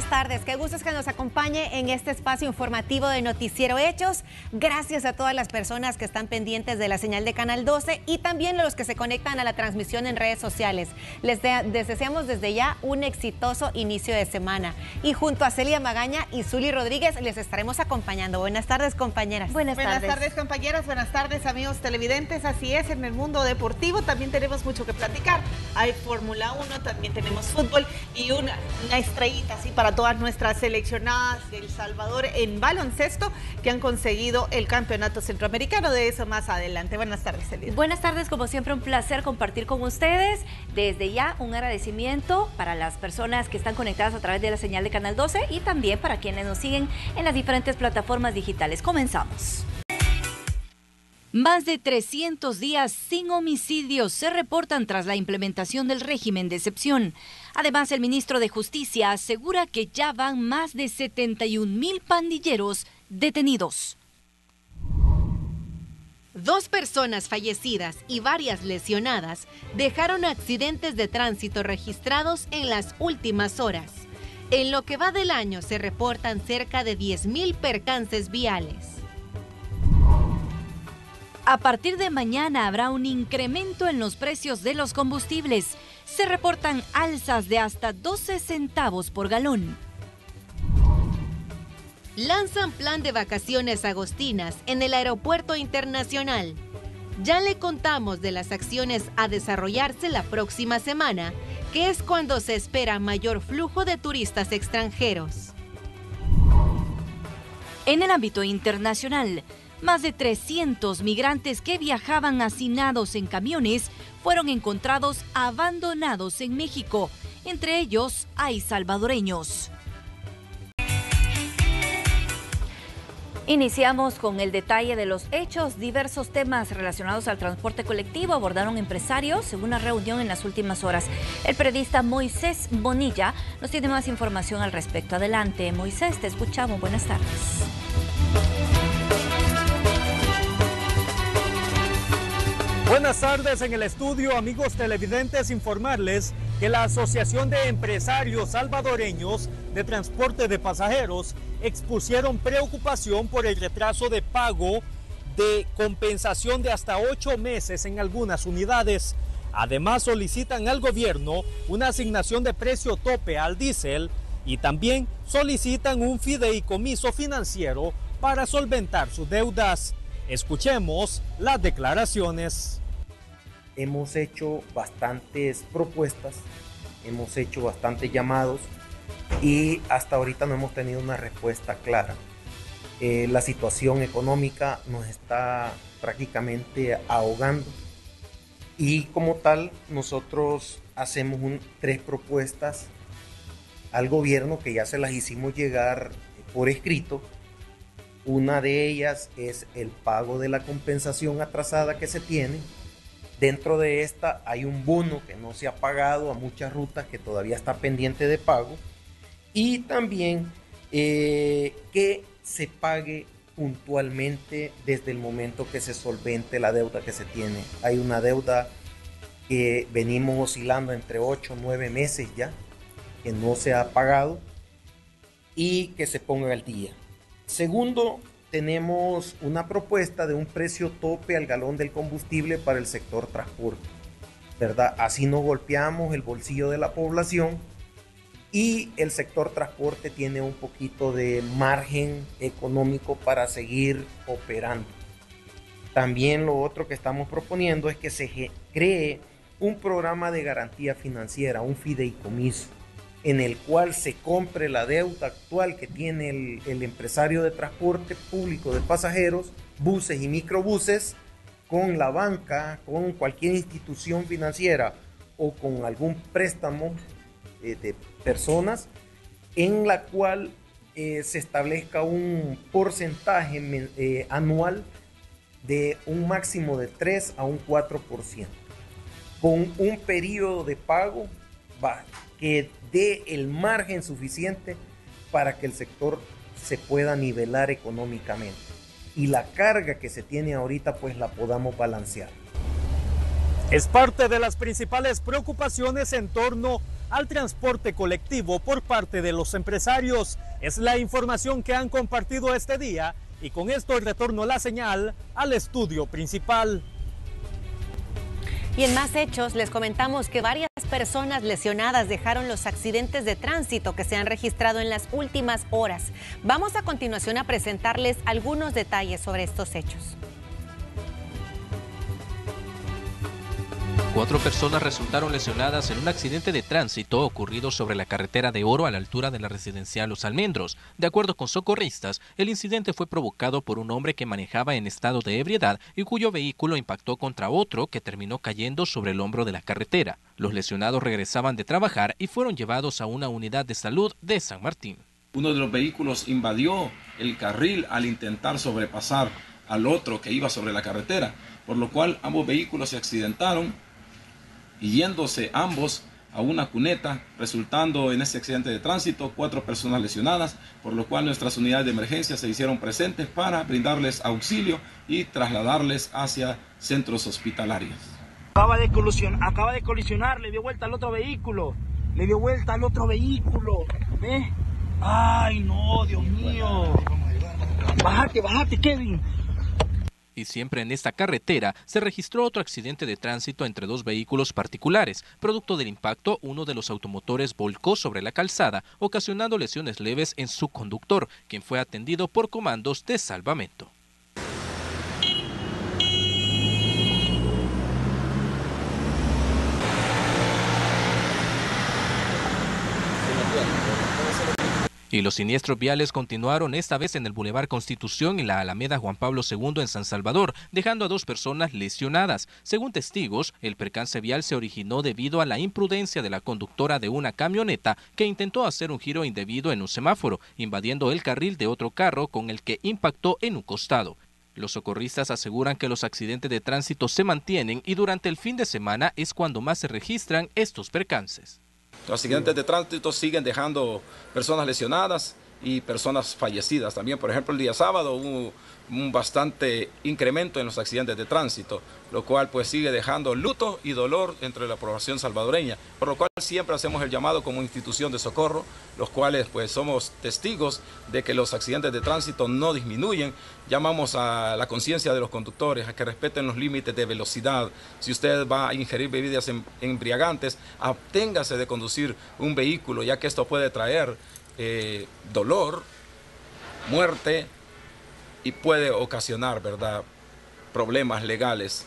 Buenas tardes, qué gusto es que nos acompañe en este espacio informativo de Noticiero Hechos. Gracias a todas las personas que están pendientes de la señal de Canal 12 y también a los que se conectan a la transmisión en redes sociales. Les deseamos desde ya un exitoso inicio de semana. Y junto a Celia Magaña y Zuli Rodríguez les estaremos acompañando. Buenas tardes, compañeras. Buenas tardes, compañeras. Buenas tardes, amigos televidentes. Así es, en el mundo deportivo también tenemos mucho que platicar. Hay Fórmula 1, también tenemos fútbol y una estrellita así para todas nuestras seleccionadas de El Salvador en baloncesto que han conseguido el campeonato centroamericano. De eso más adelante. Buenas tardes, Celia. Buenas tardes, como siempre un placer compartir con ustedes. Desde ya un agradecimiento para las personas que están conectadas a través de la señal de Canal 12 y también para quienes nos siguen en las diferentes plataformas digitales. Comenzamos. Más de 300 días sin homicidios se reportan tras la implementación del régimen de excepción. Además, el ministro de Justicia asegura que ya van más de 71,000 pandilleros detenidos. 2 personas fallecidas y varias lesionadas dejaron accidentes de tránsito registrados en las últimas horas. En lo que va del año se reportan cerca de 10,000 percances viales. A partir de mañana habrá un incremento en los precios de los combustibles. Se reportan alzas de hasta 12 centavos por galón. Lanzan plan de vacaciones agostinas en el aeropuerto internacional. Ya le contamos de las acciones a desarrollarse la próxima semana, que es cuando se espera mayor flujo de turistas extranjeros. En el ámbito internacional, más de 300 migrantes que viajaban hacinados en camiones fueron encontrados abandonados en México. Entre ellos hay salvadoreños. Iniciamos con el detalle de los hechos. Diversos temas relacionados al transporte colectivo abordaron empresarios en una reunión en las últimas horas. El periodista Moisés Bonilla nos tiene más información al respecto. Adelante, Moisés, te escuchamos. Buenas tardes. Buenas tardes en el estudio, amigos televidentes, informarles que la Asociación de Empresarios Salvadoreños de Transporte de Pasajeros expusieron preocupación por el retraso de pago de compensación de hasta 8 meses en algunas unidades. Además, solicitan al gobierno una asignación de precio tope al diésel y también solicitan un fideicomiso financiero para solventar sus deudas. Escuchemos las declaraciones. Hemos hecho bastantes propuestas, hemos hecho bastantes llamados y hasta ahorita no hemos tenido una respuesta clara. La situación económica nos está prácticamente ahogando y como tal nosotros hacemos 3 propuestas al gobierno que ya se las hicimos llegar por escrito. Una de ellas es el pago de la compensación atrasada que se tiene. Dentro de esta hay un bono que no se ha pagado a muchas rutas que todavía está pendiente de pago. Y también que se pague puntualmente desde el momento que se solvente la deuda que se tiene. Hay una deuda que venimos oscilando entre 8 o 9 meses ya, que no se ha pagado y que se ponga al día. Segundo, tenemos una propuesta de un precio tope al galón del combustible para el sector transporte, ¿verdad? Así no golpeamos el bolsillo de la población y el sector transporte tiene un poquito de margen económico para seguir operando. También lo otro que estamos proponiendo es que se cree un programa de garantía financiera, un fideicomiso, en el cual se compre la deuda actual que tiene el empresario de transporte público de pasajeros, buses y microbuses, con la banca, con cualquier institución financiera o con algún préstamo de personas, en la cual se establezca un porcentaje anual de un máximo de 3 a un 4%, con un periodo de pago que dé el margen suficiente para que el sector se pueda nivelar económicamente y la carga que se tiene ahorita pues la podamos balancear. Es parte de las principales preocupaciones en torno al transporte colectivo por parte de los empresarios. Es la información que han compartido este día y con esto retorno la señal al estudio principal. Y en más hechos les comentamos que varias personas lesionadas dejaron los accidentes de tránsito que se han registrado en las últimas horas. Vamos a continuación a presentarles algunos detalles sobre estos hechos. 4 personas resultaron lesionadas en un accidente de tránsito ocurrido sobre la carretera de Oro a la altura de la residencial Los Almendros. De acuerdo con socorristas, el incidente fue provocado por un hombre que manejaba en estado de ebriedad y cuyo vehículo impactó contra otro que terminó cayendo sobre el hombro de la carretera. Los lesionados regresaban de trabajar y fueron llevados a una unidad de salud de San Martín. Uno de los vehículos invadió el carril al intentar sobrepasar al otro que iba sobre la carretera, por lo cual ambos vehículos se accidentaron, yéndose ambos a una cuneta, resultando en este accidente de tránsito 4 personas lesionadas, por lo cual nuestras unidades de emergencia se hicieron presentes para brindarles auxilio y trasladarles hacia centros hospitalarios. Acaba de colisionar, le dio vuelta al otro vehículo, ¿ves? ¡Ay, no, Dios mío! Bájate, Kevin. Y siempre en esta carretera se registró otro accidente de tránsito entre 2 vehículos particulares. Producto del impacto, uno de los automotores volcó sobre la calzada, ocasionando lesiones leves en su conductor, quien fue atendido por comandos de salvamento. Y los siniestros viales continuaron esta vez en el Boulevard Constitución y la Alameda Juan Pablo II en San Salvador, dejando a 2 personas lesionadas. Según testigos, el percance vial se originó debido a la imprudencia de la conductora de una camioneta que intentó hacer un giro indebido en un semáforo, invadiendo el carril de otro carro con el que impactó en un costado. Los socorristas aseguran que los accidentes de tránsito se mantienen y durante el fin de semana es cuando más se registran estos percances. Los accidentes de tránsito siguen dejando personas lesionadas y personas fallecidas. También, por ejemplo, el día sábado hubo un bastante incremento en los accidentes de tránsito, lo cual pues sigue dejando luto y dolor entre la población salvadoreña, por lo cual siempre hacemos el llamado como institución de socorro, los cuales pues somos testigos de que los accidentes de tránsito no disminuyen. Llamamos a la conciencia de los conductores a que respeten los límites de velocidad. Si usted va a ingerir bebidas embriagantes, absténgase de conducir un vehículo, ya que esto puede traer dolor, muerte y puede ocasionar, ¿verdad?, problemas legales.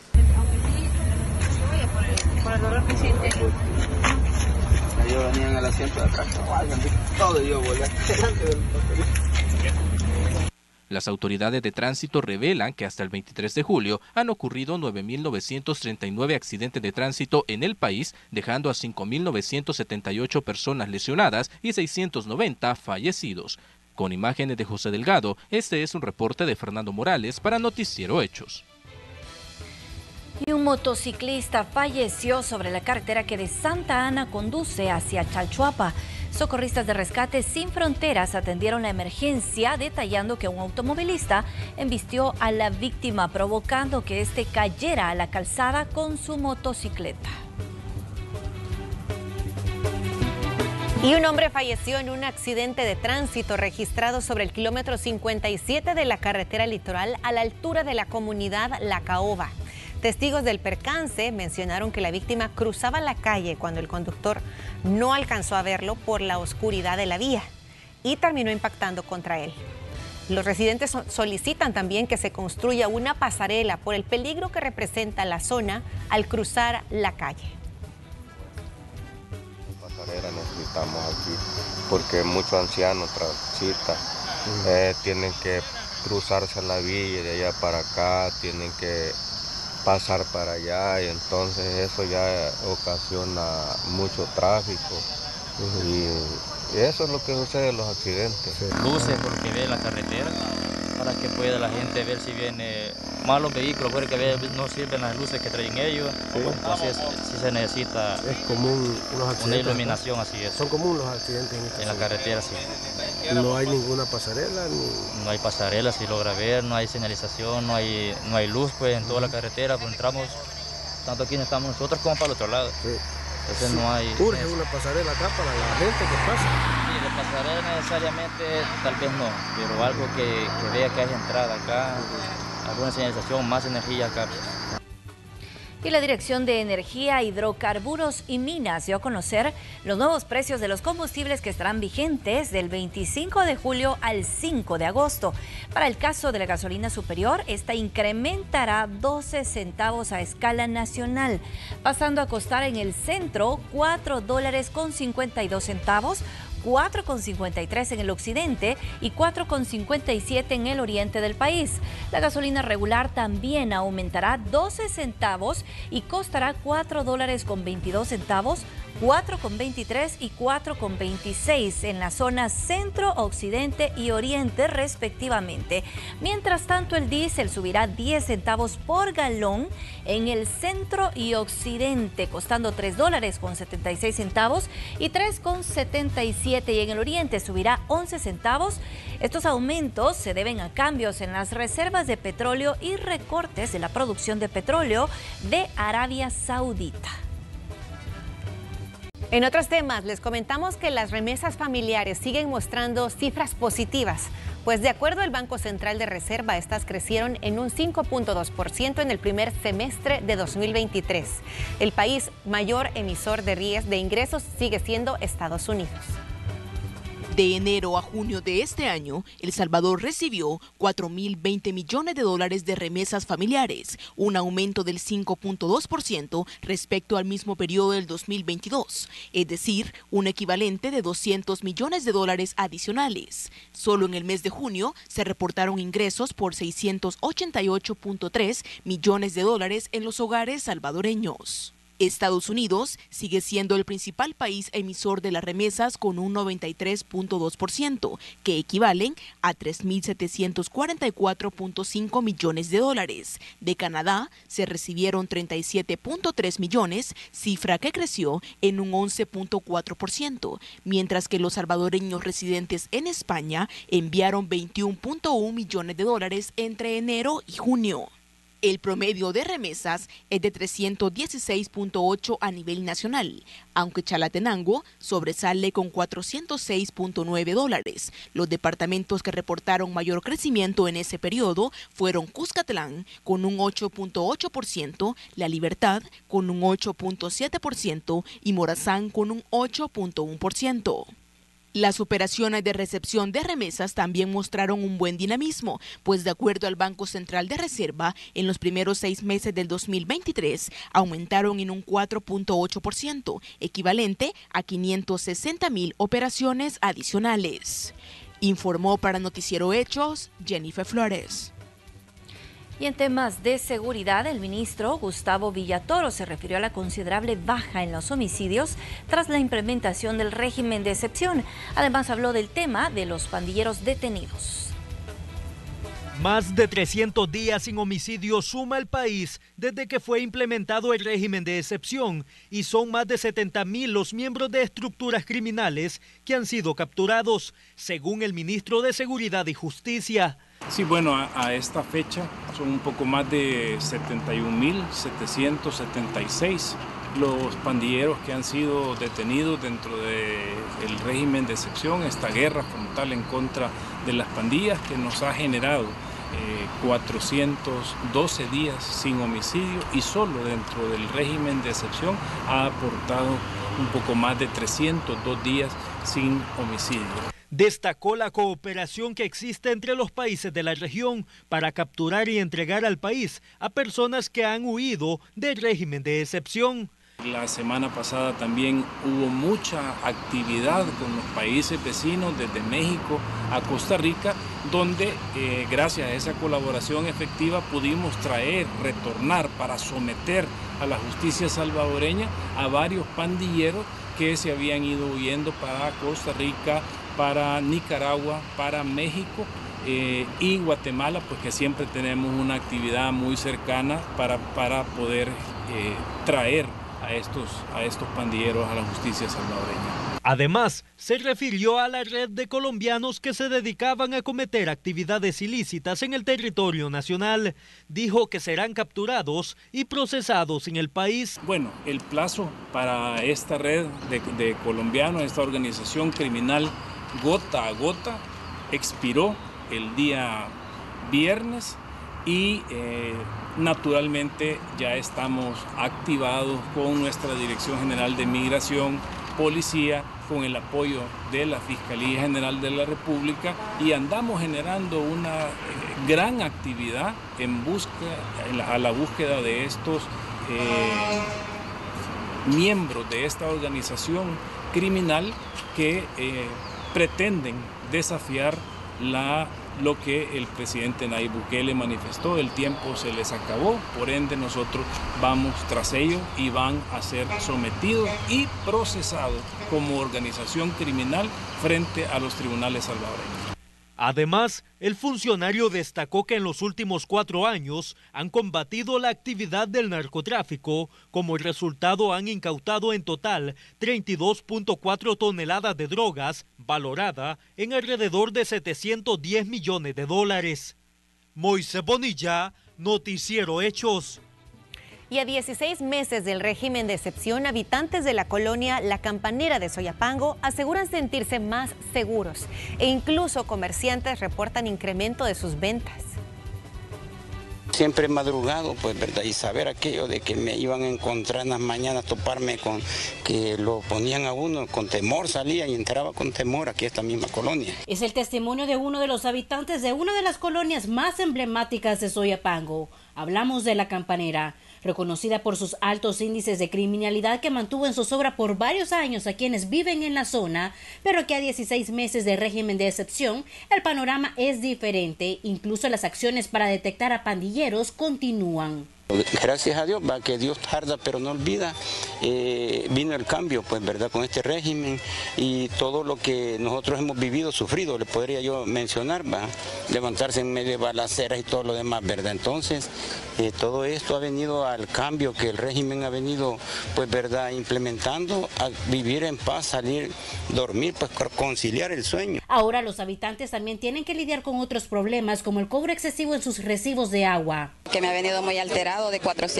Ellos venían en el asiento de atrás, todo yo volé delante del papel. Las autoridades de tránsito revelan que hasta el 23 de julio han ocurrido 9.939 accidentes de tránsito en el país, dejando a 5.978 personas lesionadas y 690 fallecidos. Con imágenes de José Delgado, este es un reporte de Fernando Morales para Noticiero Hechos. Y un motociclista falleció sobre la carretera que de Santa Ana conduce hacia Chalchuapa. Socorristas de Rescate Sin Fronteras atendieron la emergencia, detallando que un automovilista embistió a la víctima, provocando que éste cayera a la calzada con su motocicleta. Y un hombre falleció en un accidente de tránsito registrado sobre el kilómetro 57 de la carretera litoral a la altura de la comunidad La Caoba. Testigos del percance mencionaron que la víctima cruzaba la calle cuando el conductor no alcanzó a verlo por la oscuridad de la vía y terminó impactando contra él. Los residentes solicitan también que se construya una pasarela por el peligro que representa la zona al cruzar la calle. Necesitamos aquí porque muchos ancianos transitan, tienen que cruzarse la vía de allá para acá, tienen que pasar para allá y entonces eso ya ocasiona mucho tráfico y eso es lo que sucede en los accidentes. Luces porque ve la carretera para que pueda la gente ver si viene malos vehículos, porque que ver, no sirven las luces que traen ellos, entonces sí se necesita es común los accidentes, una iluminación, así es. Son comunes los accidentes en la carretera, sí. No hay ninguna pasarela no hay pasarela, si logra ver, no hay señalización, no hay luz pues en toda la carretera, pues entramos tanto aquí no estamos nosotros como para el otro lado. Sí. Entonces no hay... Urge una pasarela acá para la gente que pasa. Sí, de pasarela necesariamente tal vez no, pero algo que vea que hay entrada acá, alguna señalización, más energía acá. Y la Dirección de Energía, Hidrocarburos y Minas dio a conocer los nuevos precios de los combustibles que estarán vigentes del 25 de julio al 5 de agosto. Para el caso de la gasolina superior, esta incrementará 12 centavos a escala nacional, pasando a costar en el centro $4.52, 4,53 en el occidente y 4,57 en el oriente del país. La gasolina regular también aumentará 12 centavos y costará $4.22, 4,23 y 4,26 en las zonas centro, occidente y oriente respectivamente. Mientras tanto, el diésel subirá 10 centavos por galón en el centro y occidente, costando $3.76 y 3,77, y en el oriente subirá 11 centavos. Estos aumentos se deben a cambios en las reservas de petróleo y recortes de la producción de petróleo de Arabia Saudita. En otros temas, les comentamos que las remesas familiares siguen mostrando cifras positivas, pues de acuerdo al Banco Central de Reserva, estas crecieron en un 5.2% en el primer semestre de 2023. El país mayor emisor de ingresos sigue siendo Estados Unidos. De enero a junio de este año, El Salvador recibió 4.020 millones de dólares de remesas familiares, un aumento del 5.2% respecto al mismo periodo del 2022, es decir, un equivalente de 200 millones de dólares adicionales. Solo en el mes de junio se reportaron ingresos por 688.3 millones de dólares en los hogares salvadoreños. Estados Unidos sigue siendo el principal país emisor de las remesas con un 93.2%, que equivalen a 3.744.5 millones de dólares. De Canadá se recibieron 37.3 millones, cifra que creció en un 11.4%, mientras que los salvadoreños residentes en España enviaron 21.1 millones de dólares entre enero y junio. El promedio de remesas es de 316.8 a nivel nacional, aunque Chalatenango sobresale con 406.9 dólares. Los departamentos que reportaron mayor crecimiento en ese periodo fueron Cuscatlán con un 8.8%, La Libertad con un 8.7% y Morazán con un 8.1%. Las operaciones de recepción de remesas también mostraron un buen dinamismo, pues de acuerdo al Banco Central de Reserva, en los primeros 6 meses del 2023 aumentaron en un 4.8%, equivalente a 560,000 operaciones adicionales. Informó para Noticiero Hechos, Jennifer Flores. Y en temas de seguridad, el ministro Gustavo Villatoro se refirió a la considerable baja en los homicidios tras la implementación del régimen de excepción. Además, habló del tema de los pandilleros detenidos. Más de 300 días sin homicidio suma el país desde que fue implementado el régimen de excepción, y son más de 70,000 los miembros de estructuras criminales que han sido capturados, según el ministro de Seguridad y Justicia. Sí, bueno, a esta fecha son un poco más de 71.776 los pandilleros que han sido detenidos dentro del régimen de excepción, esta guerra frontal en contra de las pandillas que nos ha generado 412 días sin homicidio, y solo dentro del régimen de excepción ha aportado un poco más de 302 días sin homicidio. Destacó la cooperación que existe entre los países de la región para capturar y entregar al país a personas que han huido del régimen de excepción. La semana pasada también hubo mucha actividad con los países vecinos, desde México a Costa Rica, donde gracias a esa colaboración efectiva pudimos retornar para someter a la justicia salvadoreña a varios pandilleros que se habían ido huyendo para Costa Rica, para Nicaragua, para México y Guatemala, pues que siempre tenemos una actividad muy cercana para poder traer a estos pandilleros a la justicia salvadoreña. Además, se refirió a la red de colombianos que se dedicaban a cometer actividades ilícitas en el territorio nacional. Dijo que serán capturados y procesados en el país. Bueno, el plazo para esta red de colombianos, esta organización criminal Gota a Gota, expiró el día viernes y naturalmente ya estamos activados con nuestra Dirección General de Migración, Policía, con el apoyo de la Fiscalía General de la República, y andamos generando una gran actividad a la búsqueda de estos miembros de esta organización criminal que pretenden desafiar lo que el presidente Nayib Bukele manifestó. El tiempo se les acabó, por ende nosotros vamos tras ellos y van a ser sometidos y procesados como organización criminal frente a los tribunales salvadoreños. Además, el funcionario destacó que en los últimos 4 años han combatido la actividad del narcotráfico. Como resultado, han incautado en total 32.4 toneladas de drogas, valorada en alrededor de $710 millones. Moisés Bonilla, Noticiero Hechos. Y a 16 meses del régimen de excepción, habitantes de la colonia La Campanera de Soyapango aseguran sentirse más seguros e incluso comerciantes reportan incremento de sus ventas. Siempre he madrugado, pues, ¿verdad? Y saber aquello de que me iban a encontrar en las mañanas, toparme con que lo ponían a uno, con temor salía y entraba con temor aquí a esta misma colonia. Es el testimonio de uno de los habitantes de una de las colonias más emblemáticas de Soyapango. Hablamos de La Campanera, reconocida por sus altos índices de criminalidad que mantuvo en zozobra por varios años a quienes viven en la zona, pero que a 16 meses de régimen de excepción, el panorama es diferente. Incluso las acciones para detectar a pandilleros continúan. Gracias a Dios, va, que Dios tarda pero no olvida, vino el cambio, pues, ¿verdad? Con este régimen y todo lo que nosotros hemos vivido, sufrido, le podría yo mencionar, va, levantarse en medio de balaceras y todo lo demás, ¿verdad? Entonces, todo esto ha venido al cambio que el régimen ha venido, pues, ¿verdad?, implementando, a vivir en paz, salir, dormir, pues, conciliar el sueño. Ahora los habitantes también tienen que lidiar con otros problemas como el cobro excesivo en sus recibos de agua. Que me ha venido muy alterado, de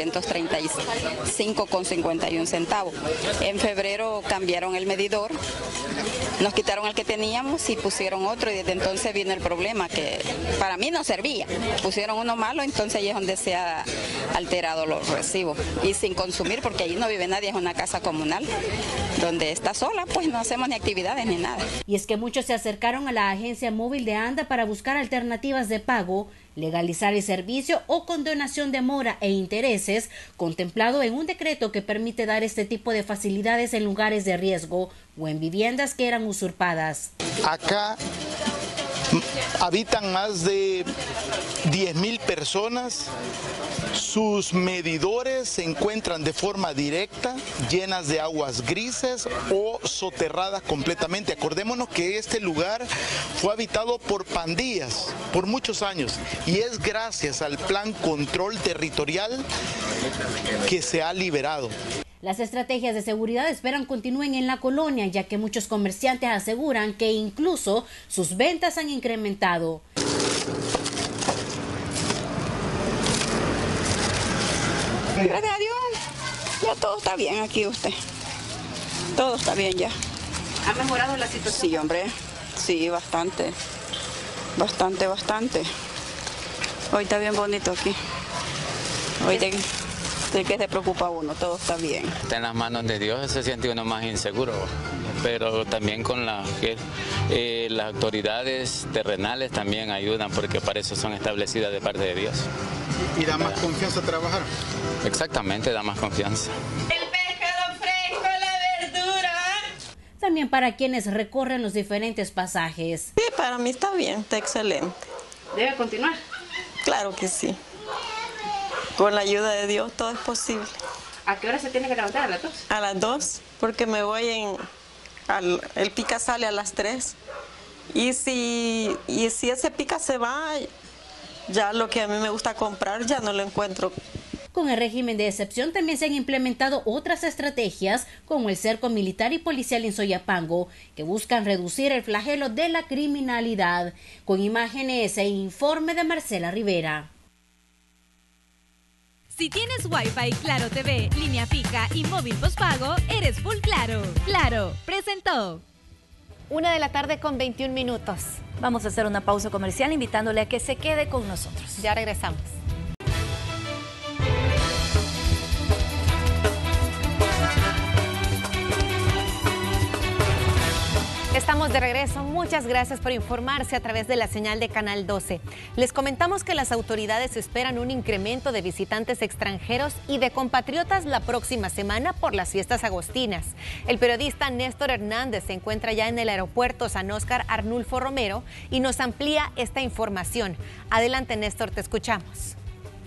435,51 centavos. En febrero cambiaron el medidor, nos quitaron el que teníamos y pusieron otro, y desde entonces viene el problema que para mí no servía. Pusieron uno malo, entonces ahí es donde se ha alterado los recibos. Y sin consumir, porque allí no vive nadie, es una casa comunal, donde está sola, pues no hacemos ni actividades ni nada. Y es que muchos se acercaron a la agencia móvil de ANDA para buscar alternativas de pago, legalizar el servicio o condonación de mora e intereses, contemplado en un decreto que permite dar este tipo de facilidades en lugares de riesgo o en viviendas que eran usurpadas. Acá habitan más de 10,000 personas. Sus medidores se encuentran de forma directa, llenas de aguas grises o soterradas completamente. Acordémonos que este lugar fue habitado por pandillas por muchos años y es gracias al Plan Control Territorial que se ha liberado. Las estrategias de seguridad esperan continúen en la colonia, ya que muchos comerciantes aseguran que incluso sus ventas han incrementado. Gracias a Dios, ya todo está bien aquí usted. Todo está bien ya. ¿Ha mejorado la situación? Sí, hombre, sí, bastante. Bastante. Hoy está bien bonito aquí. Hoy de qué se preocupa uno, todo está bien. Está en las manos de Dios, se siente uno más inseguro, pero también con las autoridades terrenales también ayudan, porque para eso son establecidas de parte de Dios. ¿Y da más confianza trabajar? Exactamente, da más confianza. El pescado fresco, la verdura. También para quienes recorren los diferentes pasajes. Sí, para mí está bien, está excelente. ¿Debe continuar? Claro que sí. Con la ayuda de Dios todo es posible. ¿A qué hora se tiene que levantar? ¿A las 2? A las 2, porque me voy el pica sale a las 3. Y si ese pica se va, ya lo que a mí me gusta comprar ya no lo encuentro. Con el régimen de excepción también se han implementado otras estrategias como el cerco militar y policial en Soyapango, que buscan reducir el flagelo de la criminalidad. Con imágenes e informe de Marcela Rivera. Si tienes Wi-Fi, Claro TV, línea fija y móvil postpago, eres full Claro. Claro, presentó. 1:21 p.m. Vamos a hacer una pausa comercial invitándole a que se quede con nosotros. Ya regresamos. Estamos de regreso. Muchas gracias por informarse a través de la señal de Canal 12. Les comentamos que las autoridades esperan un incremento de visitantes extranjeros y de compatriotas la próxima semana por las fiestas agostinas. El periodista Néstor Hernández se encuentra ya en el aeropuerto San Óscar Arnulfo Romero y nos amplía esta información. Adelante, Néstor, te escuchamos.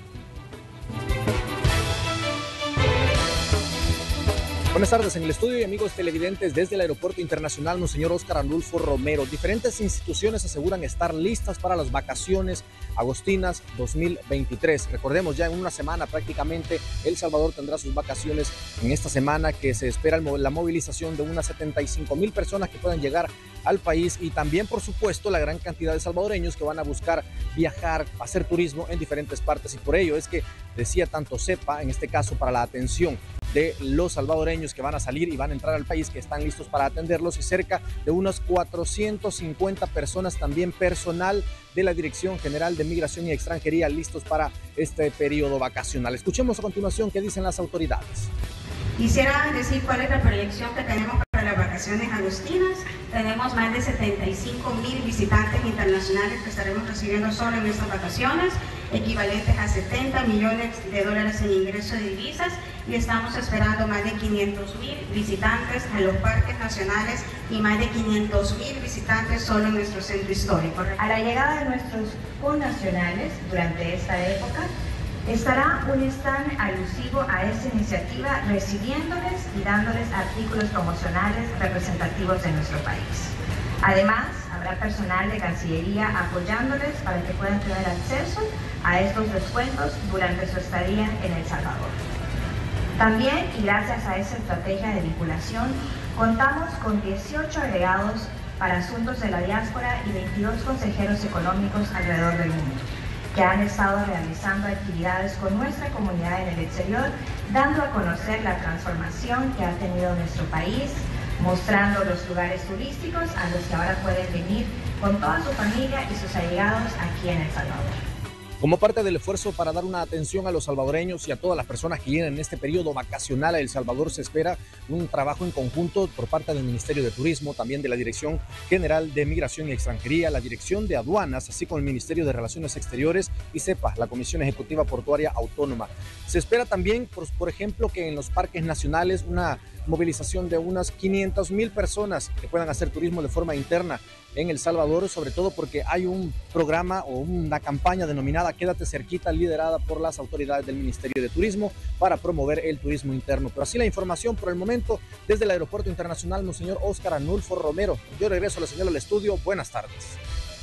Buenas tardes en el estudio y amigos televidentes desde el Aeropuerto Internacional Monseñor Óscar Arnulfo Romero. Diferentes instituciones aseguran estar listas para las vacaciones agostinas 2023. Recordemos, ya en una semana prácticamente El Salvador tendrá sus vacaciones en esta semana, que se espera la movilización de unas 75,000 personas que puedan llegar al país, y también, por supuesto, la gran cantidad de salvadoreños que van a buscar viajar, hacer turismo en diferentes partes, y por ello es que decía tanto CEPA, en este caso para la atención de los salvadoreños que van a salir y van a entrar al país, que están listos para atenderlos, y cerca de unos 450 personas, también personal de la Dirección General de Migración y Extranjería, listos para este periodo vacacional. Escuchemos a continuación qué dicen las autoridades. Quisiera decir cuál es la proyección que tenemos para las vacaciones agostinas. Tenemos más de 75,000 visitantes internacionales que estaremos recibiendo solo en estas vacaciones, equivalentes a $70 millones en ingresos de divisas, y estamos esperando más de 500,000 visitantes a los parques nacionales y más de 500,000 visitantes solo en nuestro centro histórico. A la llegada de nuestros connacionales durante esta época, estará un stand alusivo a esta iniciativa, recibiéndoles y dándoles artículos promocionales representativos de nuestro país. Además, habrá personal de Cancillería apoyándoles para que puedan tener acceso a estos descuentos durante su estadía en El Salvador. También, y gracias a esa estrategia de vinculación, contamos con 18 agregados para asuntos de la diáspora y 22 consejeros económicos alrededor del mundo, que han estado realizando actividades con nuestra comunidad en el exterior, dando a conocer la transformación que ha tenido nuestro país, mostrando los lugares turísticos a los que ahora pueden venir con toda su familia y sus allegados aquí en El Salvador. Como parte del esfuerzo para dar una atención a los salvadoreños y a todas las personas que vienen en este periodo vacacional a El Salvador, se espera un trabajo en conjunto por parte del Ministerio de Turismo, también de la Dirección General de Migración y Extranjería, la Dirección de Aduanas, así como el Ministerio de Relaciones Exteriores y CEPA, la Comisión Ejecutiva Portuaria Autónoma. Se espera también, por ejemplo, que en los parques nacionales una movilización de unas 500,000 personas que puedan hacer turismo de forma interna en El Salvador, sobre todo porque hay un programa o una campaña denominada Quédate Cerquita, liderada por las autoridades del Ministerio de Turismo para promover el turismo interno. Pero así la información por el momento desde el Aeropuerto Internacional Monseñor Óscar Arnulfo Romero. Yo regreso a la señal al estudio. Buenas tardes.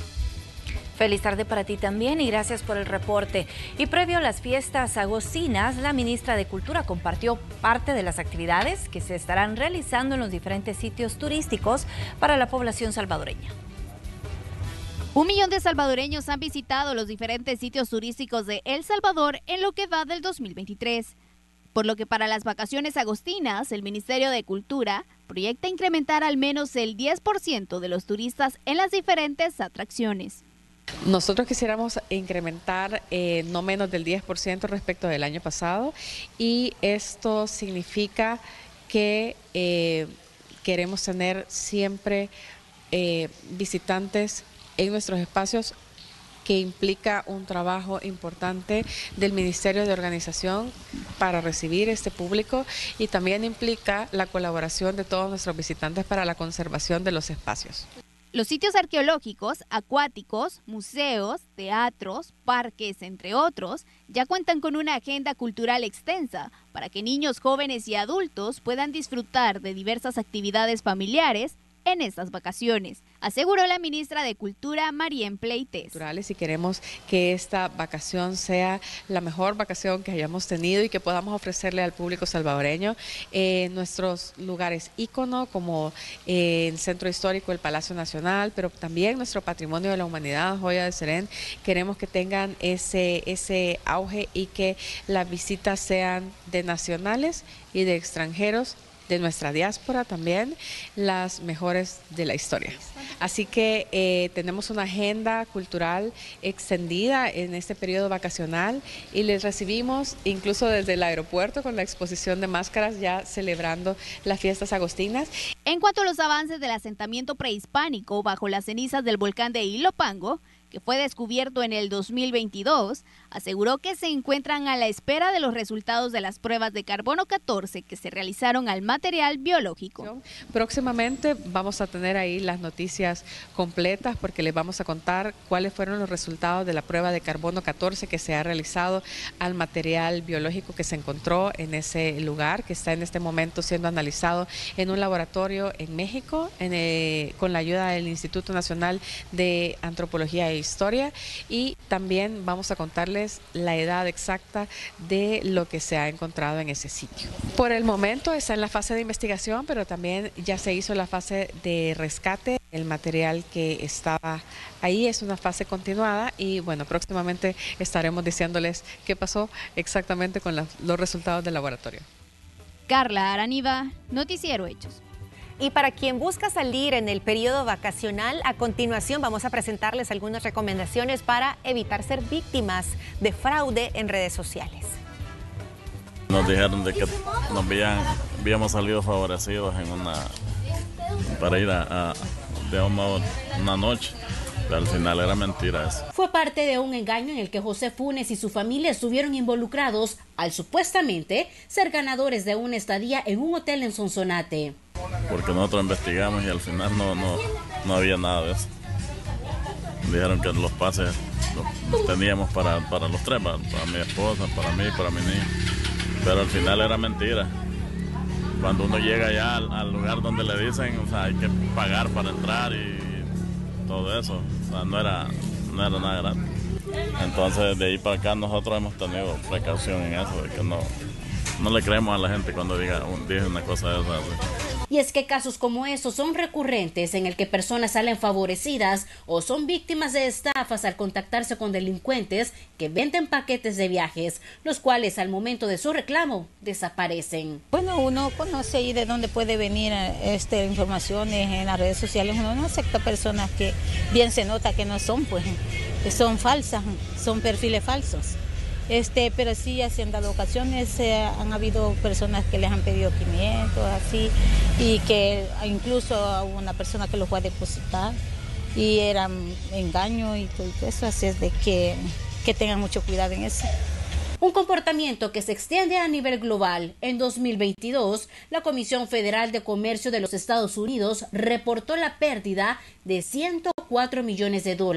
Feliz tarde para ti también y gracias por el reporte. Y previo a las fiestas agostinas, la ministra de Cultura compartió parte de las actividades que se estarán realizando en los diferentes sitios turísticos para la población salvadoreña. 1 millón de salvadoreños han visitado los diferentes sitios turísticos de El Salvador en lo que va del 2023. Por lo que para las vacaciones agostinas, el Ministerio de Cultura proyecta incrementar al menos el 10% de los turistas en las diferentes atracciones. Nosotros quisiéramos incrementar no menos del 10% respecto del año pasado, y esto significa que queremos tener siempre visitantes en nuestros espacios, que implica un trabajo importante del Ministerio de Organización para recibir este público, y también implica la colaboración de todos nuestros visitantes para la conservación de los espacios. Los sitios arqueológicos, acuáticos, museos, teatros, parques, entre otros, ya cuentan con una agenda cultural extensa para que niños, jóvenes y adultos puedan disfrutar de diversas actividades familiares en estas vacaciones, aseguró la ministra de Cultura, Marien Pleites. Y queremos que esta vacación sea la mejor vacación que hayamos tenido y que podamos ofrecerle al público salvadoreño nuestros lugares ícono como el Centro Histórico, el Palacio Nacional, pero también nuestro patrimonio de la humanidad, Joya del Serén. Queremos que tengan ese auge y que las visitas sean de nacionales y de extranjeros, de nuestra diáspora también, las mejores de la historia. Así que tenemos una agenda cultural extendida en este periodo vacacional y les recibimos incluso desde el aeropuerto con la exposición de máscaras, ya celebrando las fiestas agostinas. En cuanto a los avances del asentamiento prehispánico bajo las cenizas del volcán de Ilopango, que fue descubierto en el 2022, aseguró que se encuentran a la espera de los resultados de las pruebas de carbono 14 que se realizaron al material biológico. Próximamente vamos a tener ahí las noticias completas porque les vamos a contar cuáles fueron los resultados de la prueba de carbono 14 que se ha realizado al material biológico que se encontró en ese lugar, que está en este momento siendo analizado en un laboratorio en México con la ayuda del Instituto Nacional de Antropología e Historia, y también vamos a contarles la edad exacta de lo que se ha encontrado en ese sitio. Por el momento está en la fase de investigación, pero también ya se hizo la fase de rescate. El material que estaba ahí es una fase continuada y bueno, próximamente estaremos diciéndoles qué pasó exactamente con los resultados del laboratorio. Carla Araniva, Noticiero Hechos. Y para quien busca salir en el periodo vacacional, a continuación vamos a presentarles algunas recomendaciones para evitar ser víctimas de fraude en redes sociales. Nos dijeron de que habíamos salido favorecidos para ir de una noche. Pero al final era mentira eso. Fue parte de un engaño en el que José Funes y su familia estuvieron involucrados al supuestamente ser ganadores de una estadía en un hotel en Sonsonate. Porque nosotros investigamos y al final no había nada de eso. Dijeron que los pases los teníamos para los tres, para mi esposa, para mí, para mi niño. Pero al final era mentira. Cuando uno llega ya al lugar donde le dicen, o sea, hay que pagar para entrar y todo eso, o sea, no era nada grande. Entonces de ahí para acá nosotros hemos tenido precaución en eso, de que no le creemos a la gente cuando dice una cosa de esas. Y es que casos como esos son recurrentes en el que personas salen favorecidas o son víctimas de estafas al contactarse con delincuentes que venden paquetes de viajes, los cuales al momento de su reclamo desaparecen. Bueno, uno conoce ahí de dónde puede venir informaciones en las redes sociales. Uno no acepta personas que bien se nota que no son, pues, que son falsas, son perfiles falsos. Pero sí, así han dado ocasiones, han habido personas que les han pedido 500, así, y que incluso a una persona que los fue a depositar y era engaño y todo eso, así es de que tengan mucho cuidado en eso. Un comportamiento que se extiende a nivel global. En 2022, la Comisión Federal de Comercio de los Estados Unidos reportó la pérdida de $104 millones en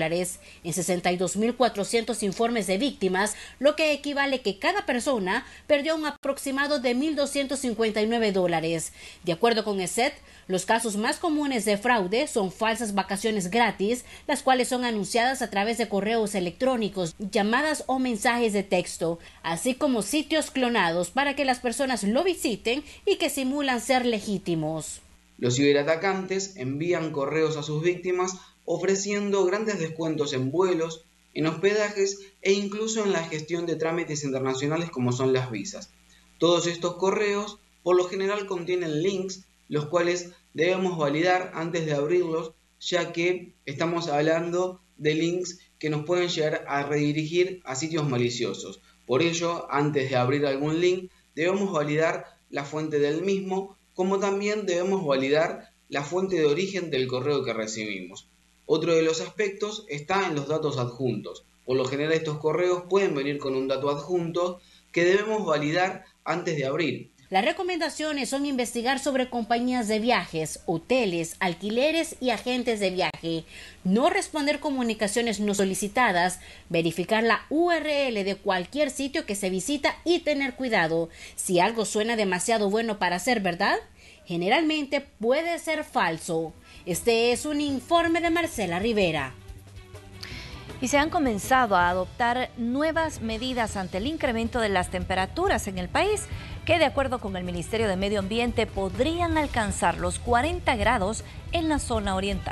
62.400 informes de víctimas, lo que equivale que cada persona perdió un aproximado de $1.259. De acuerdo con ESET, los casos más comunes de fraude son falsas vacaciones gratis, las cuales son anunciadas a través de correos electrónicos, llamadas o mensajes de texto, así como sitios clonados para que las personas lo visiten y que simulan ser legítimos. Los ciberatacantes envían correos a sus víctimas ofreciendo grandes descuentos en vuelos, en hospedajes e incluso en la gestión de trámites internacionales como son las visas. Todos estos correos por lo general contienen links, los cuales debemos validar antes de abrirlos, ya que estamos hablando de links que nos pueden llegar a redirigir a sitios maliciosos. Por ello, antes de abrir algún link, debemos validar la fuente del mismo, como también debemos validar la fuente de origen del correo que recibimos. Otro de los aspectos está en los datos adjuntos. Por lo general estos correos pueden venir con un dato adjunto que debemos validar antes de abrir. Las recomendaciones son investigar sobre compañías de viajes, hoteles, alquileres y agentes de viaje, no responder comunicaciones no solicitadas, verificar la URL de cualquier sitio que se visita y tener cuidado. Si algo suena demasiado bueno para ser verdad, generalmente puede ser falso. Este es un informe de Marcela Rivera. Y se han comenzado a adoptar nuevas medidas ante el incremento de las temperaturas en el país, que de acuerdo con el Ministerio de Medio Ambiente podrían alcanzar los 40 grados en la zona oriental.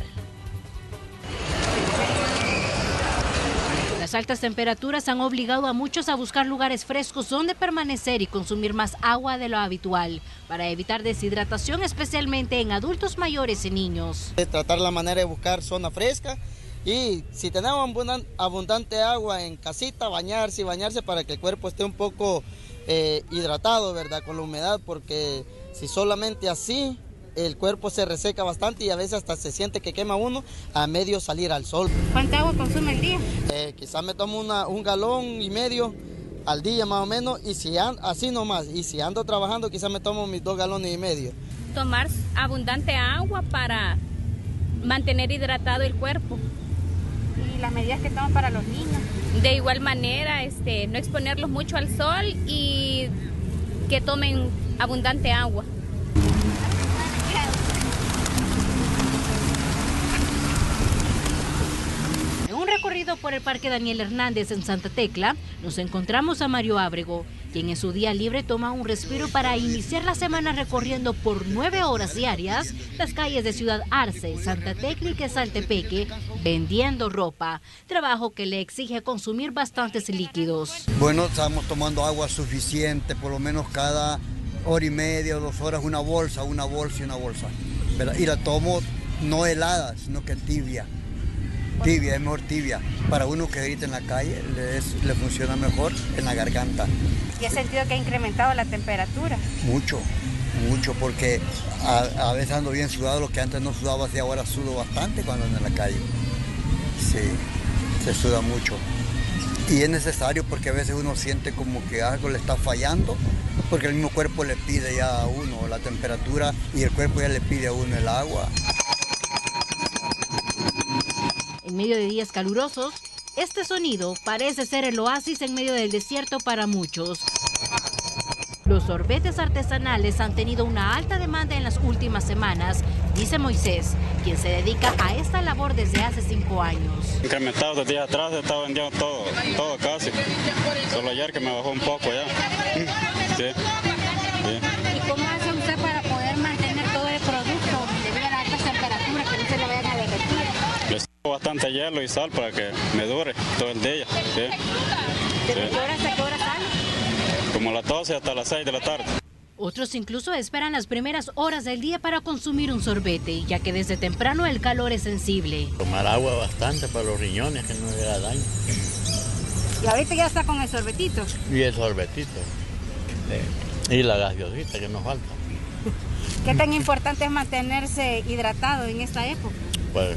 Las altas temperaturas han obligado a muchos a buscar lugares frescos donde permanecer y consumir más agua de lo habitual para evitar deshidratación, especialmente en adultos mayores y niños. Tratar la manera de buscar zona fresca y si tenemos abundante agua en casita, bañarse para que el cuerpo esté un poco hidratado, ¿verdad? Con la humedad, porque si solamente así el cuerpo se reseca bastante y a veces hasta se siente que quema uno a medio salir al sol. ¿Cuánta agua consume al día? Quizás me tomo 1,5 galones al día más o menos, y si así nomás, y si ando trabajando quizás me tomo mis 2,5 galones. Tomar abundante agua para mantener hidratado el cuerpo. ¿Y las medidas que toman para los niños? De igual manera, no exponerlos mucho al sol y que tomen abundante agua. En un recorrido por el Parque Daniel Hernández en Santa Tecla, nos encontramos a Mario Ábrego, quien en su día libre toma un respiro para iniciar la semana recorriendo por 9 horas diarias las calles de Ciudad Arce, Santa Tecla y Quesaltepeque, vendiendo ropa, trabajo que le exige consumir bastantes líquidos. Bueno, estamos tomando agua suficiente, por lo menos cada hora y media o 2 horas, una bolsa, ¿verdad? Y la tomo no helada, sino que tibia. Tibia, es mejor tibia. Para uno que grita en la calle le funciona mejor en la garganta. ¿Y has sentido que ha incrementado la temperatura? Mucho, porque a veces ando bien sudado, lo que antes no sudaba así, ahora sudo bastante cuando ando en la calle. Sí, se suda mucho. Y es necesario porque a veces uno siente como que algo le está fallando, porque el mismo cuerpo le pide ya a uno la temperatura y el cuerpo ya le pide a uno el agua. En medio de días calurosos, este sonido parece ser el oasis en medio del desierto para muchos. Los sorbetes artesanales han tenido una alta demanda en las últimas semanas, dice Moisés, quien se dedica a esta labor desde hace 5 años. Incrementado 2 días atrás, estaba vendiendo todo casi. Solo ayer que me bajó un poco ya. Sí. ¿Y cómo hace usted para poder mantener todo el producto debido a las altas temperaturas, que no se le vayan a derretir? Le saco bastante hielo y sal para que me dure todo el día. Sí. ¿Desde qué hora hasta qué hora sale? Como a las 12 hasta las 6 de la tarde. Otros incluso esperan las primeras horas del día para consumir un sorbete, ya que desde temprano el calor es sensible. Tomar agua bastante para los riñones, que no le haga daño. ¿Y ahorita ya está con el sorbetito? Y el sorbetito. Y la gaseosita que nos falta. ¿Qué tan importante es mantenerse hidratado en esta época? Pues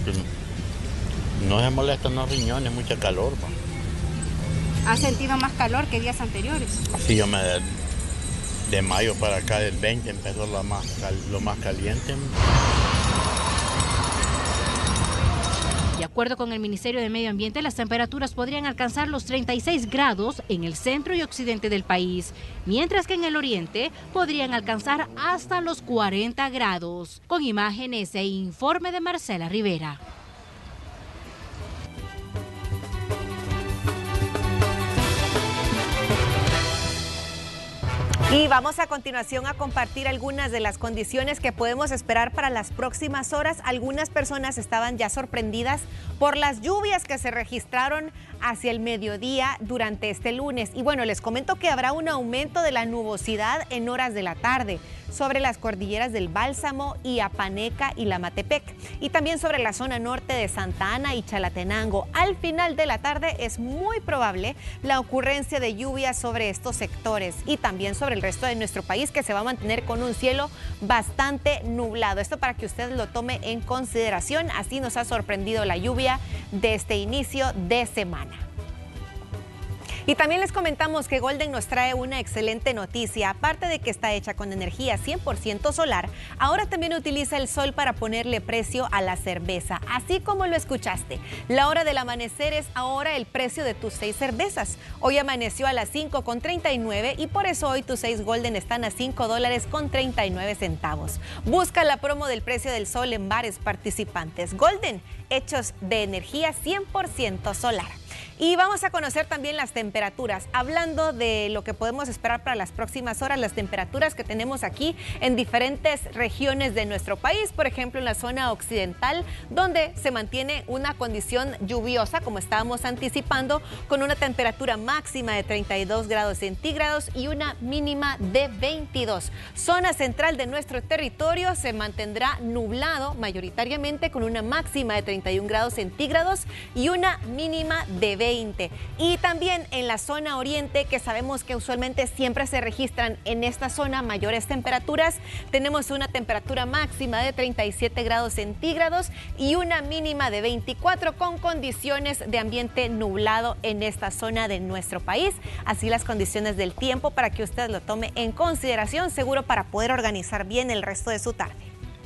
no se molestan los riñones, mucha calor. Pa. ¿Has sentido más calor que días anteriores? Sí, de mayo para acá, del 20, empezó lo más caliente. De acuerdo con el Ministerio de Medio Ambiente, las temperaturas podrían alcanzar los 36 grados en el centro y occidente del país, mientras que en el oriente podrían alcanzar hasta los 40 grados. Con imágenes e informe de Marcela Rivera. Y vamos a continuación a compartir algunas de las condiciones que podemos esperar para las próximas horas. Algunas personas estaban ya sorprendidas por las lluvias que se registraron hacia el mediodía durante este lunes. Y bueno, les comento que habrá un aumento de la nubosidad en horas de la tarde sobre las cordilleras del Bálsamo y Apaneca y Lamatepec, y también sobre la zona norte de Santa Ana y Chalatenango. Al final de la tarde es muy probable la ocurrencia de lluvias sobre estos sectores y también sobre el resto de nuestro país, que se va a mantener con un cielo bastante nublado. Esto para que usted lo tome en consideración. Así nos ha sorprendido la lluvia de este inicio de semana. Y también les comentamos que Golden nos trae una excelente noticia. Aparte de que está hecha con energía 100% solar, ahora también utiliza el sol para ponerle precio a la cerveza. Así como lo escuchaste, la hora del amanecer es ahora el precio de tus 6 cervezas. Hoy amaneció a las 5,39 y por eso hoy tus 6 Golden están a $5.39. Busca la promo del precio del sol en bares participantes. Golden, hechos de energía 100% solar. Y vamos a conocer también las temperaturas. Hablando de lo que podemos esperar para las próximas horas, las temperaturas que tenemos aquí en diferentes regiones de nuestro país. Por ejemplo, en la zona occidental, donde se mantiene una condición lluviosa, como estábamos anticipando, con una temperatura máxima de 32 grados centígrados y una mínima de 22. Zona central de nuestro territorio se mantendrá nublado mayoritariamente con una máxima de 31 grados centígrados y una mínima de 20. Y también en la zona oriente, que sabemos que usualmente siempre se registran en esta zona mayores temperaturas, tenemos una temperatura máxima de 37 grados centígrados y una mínima de 24 con condiciones de ambiente nublado en esta zona de nuestro país. Así las condiciones del tiempo para que usted lo tome en consideración, seguro para poder organizar bien el resto de su tarde.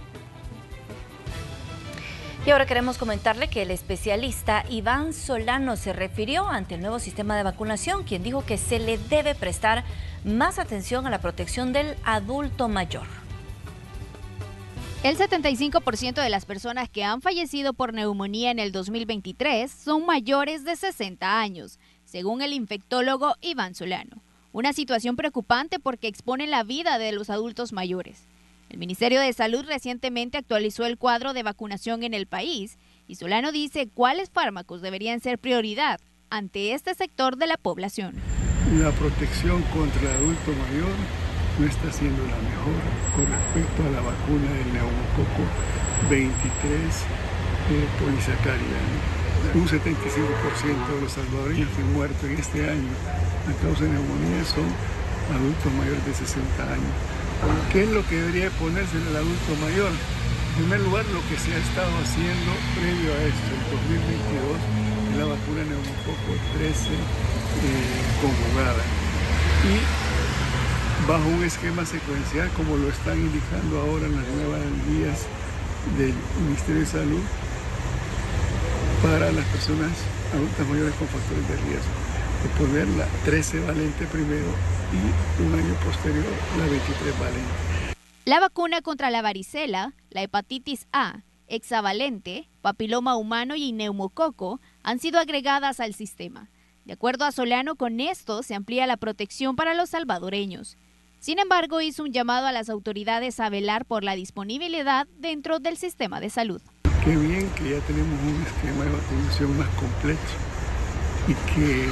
Y ahora queremos comentarle que el especialista Iván Solano se refirió ante el nuevo sistema de vacunación, quien dijo que se le debe prestar más atención a la protección del adulto mayor. El 75% de las personas que han fallecido por neumonía en el 2023 son mayores de 60 años, según el infectólogo Iván Solano. Una situación preocupante porque expone la vida de los adultos mayores. El Ministerio de Salud recientemente actualizó el cuadro de vacunación en el país y Solano dice cuáles fármacos deberían ser prioridad ante este sector de la población. La protección contra el adulto mayor no está siendo la mejor con respecto a la vacuna del neumococo 23 polisacárida. Un 75% de los salvadoreños que han muerto en este año a causa de neumonía son adultos mayores de 60 años. ¿Qué es lo que debería ponerse en el adulto mayor? En primer lugar, lo que se ha estado haciendo previo a esto, en 2022, es la vacuna neumococo 13 conjugada. Y bajo un esquema secuencial, como lo están indicando ahora las nuevas guías del Ministerio de Salud, para las personas adultas mayores con factores de riesgo, de poner la 13 valente primero y un año posterior la 23 valente. La vacuna contra la varicela, la hepatitis A, hexavalente, papiloma humano y neumococo han sido agregadas al sistema. De acuerdo a Solano, con esto se amplía la protección para los salvadoreños. Sin embargo, hizo un llamado a las autoridades a velar por la disponibilidad dentro del sistema de salud. Qué bien que ya tenemos un esquema de vacunación más completo y que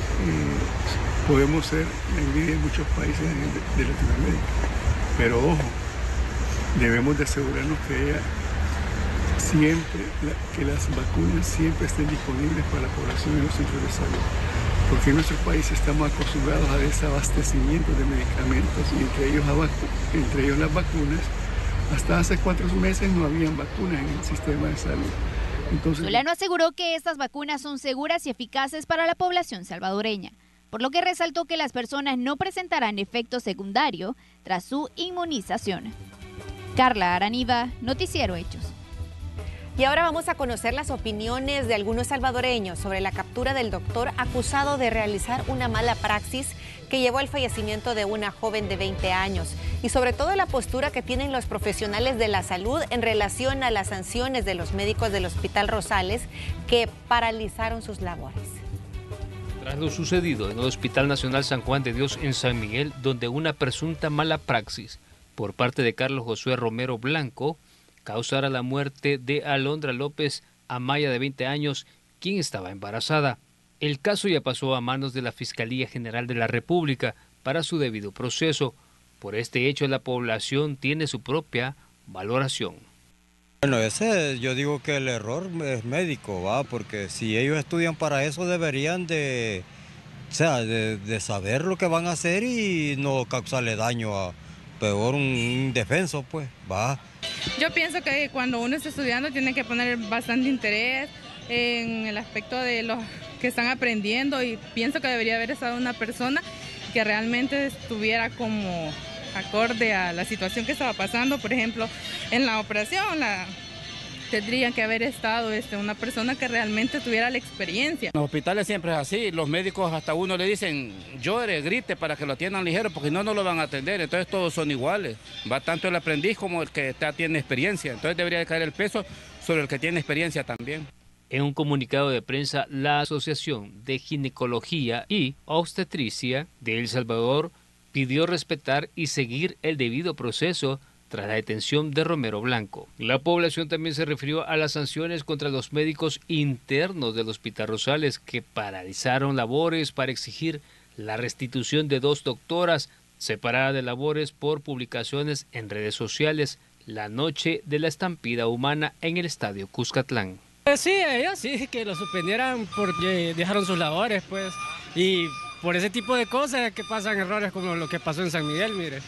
podemos ser la envidia en muchos países de Latinoamérica. Pero ojo, debemos de asegurarnos que haya siempre, que las vacunas siempre estén disponibles para la población en los centros de salud. Porque en nuestro país estamos acostumbrados a desabastecimiento de medicamentos y entre ellos las vacunas. Hasta hace 4 meses no habían vacunas en el sistema de salud. Entonces, Solano aseguró que estas vacunas son seguras y eficaces para la población salvadoreña, por lo que resaltó que las personas no presentarán efecto secundario tras su inmunización. Carla Araniva, Noticiero Hechos. Y ahora vamos a conocer las opiniones de algunos salvadoreños sobre la captura del doctor acusado de realizar una mala praxis que llevó al fallecimiento de una joven de 20 años y sobre todo la postura que tienen los profesionales de la salud en relación a las sanciones de los médicos del Hospital Rosales que paralizaron sus labores. Tras lo sucedido en el Hospital Nacional San Juan de Dios en San Miguel, donde una presunta mala praxis por parte de Carlos Josué Romero Blanco causara la muerte de Alondra López Amaya, de 20 años, quien estaba embarazada. El caso ya pasó a manos de la Fiscalía General de la República para su debido proceso. Por este hecho, la población tiene su propia valoración. Bueno, yo digo que el error es médico, ¿va? Porque si ellos estudian para eso deberían de saber lo que van a hacer y no causarle daño a peor un indefenso, pues, va. Yo pienso que cuando uno está estudiando tiene que poner bastante interés en el aspecto de que están aprendiendo, y pienso que debería haber estado una persona que realmente estuviera como acorde a la situación que estaba pasando. Por ejemplo, en la operación tendría que haber estado una persona que realmente tuviera la experiencia. En los hospitales siempre es así, los médicos hasta uno le dicen llore, grite para que lo atiendan ligero, porque no lo van a atender, entonces todos son iguales. Va tanto el aprendiz como el que tiene experiencia, entonces debería caer el peso sobre el que tiene experiencia también. En un comunicado de prensa, la Asociación de Ginecología y Obstetricia de El Salvador pidió respetar y seguir el debido proceso tras la detención de Romero Blanco. La población también se refirió a las sanciones contra los médicos internos del Hospital Rosales que paralizaron labores para exigir la restitución de 2 doctoras separadas de labores por publicaciones en redes sociales la noche de la estampida humana en el Estadio Cuscatlán. Sí, ellos sí, que lo suspendieran porque dejaron sus labores, pues, y por ese tipo de cosas que pasan errores como lo que pasó en San Miguel, mire.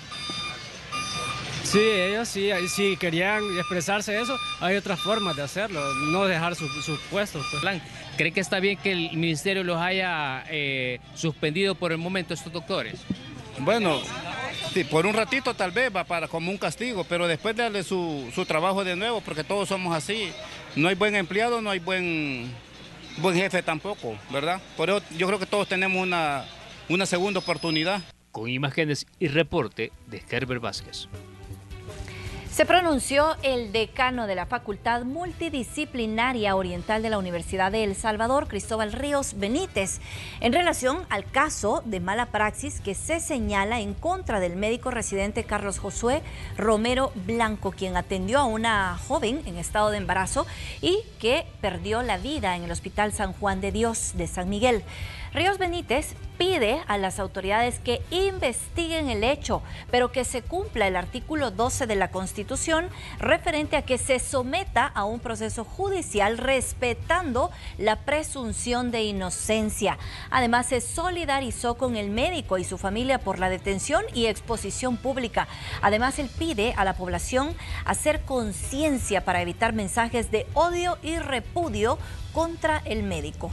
Sí, ellos sí, si querían expresarse eso, hay otras formas de hacerlo, no dejar sus puestos. Pues. ¿Cree que está bien que el ministerio los haya suspendido por el momento estos doctores? Bueno, sí, por un ratito tal vez va como un castigo, pero después darle su trabajo de nuevo, porque todos somos así. No hay buen empleado, no hay buen jefe tampoco, ¿verdad? Por eso yo creo que todos tenemos una segunda oportunidad. Con imágenes y reporte de Herbert Vázquez. Se pronunció el decano de la Facultad Multidisciplinaria Oriental de la Universidad de El Salvador, Cristóbal Ríos Benítez, en relación al caso de mala praxis que se señala en contra del médico residente Carlos Josué Romero Blanco, quien atendió a una joven en estado de embarazo y que perdió la vida en el Hospital San Juan de Dios de San Miguel. Ríos Benítez pide a las autoridades que investiguen el hecho, pero que se cumpla el artículo 12 de la Constitución referente a que se someta a un proceso judicial respetando la presunción de inocencia. Además, se solidarizó con el médico y su familia por la detención y exposición pública. Además, él pide a la población hacer conciencia para evitar mensajes de odio y repudio contra el médico.